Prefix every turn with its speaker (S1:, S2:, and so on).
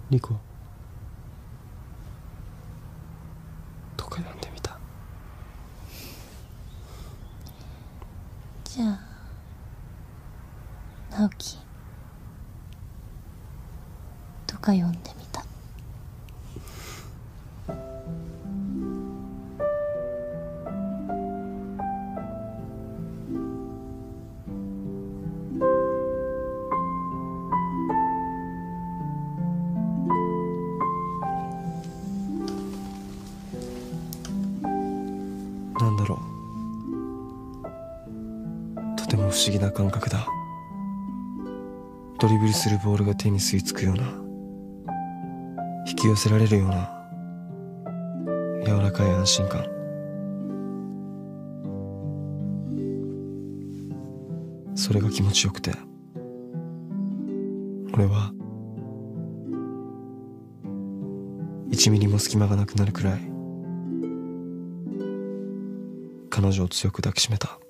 S1: リコとか呼んでみた。
S2: じゃあ直樹とか呼んでみた。
S1: なんだろう、とても不思議な感覚だ。ドリブルするボールが手に吸い付くような、引き寄せられるような柔らかい安心感。それが気持ちよくて、俺は1ミリも隙間がなくなるくらい彼女を強く抱きしめた。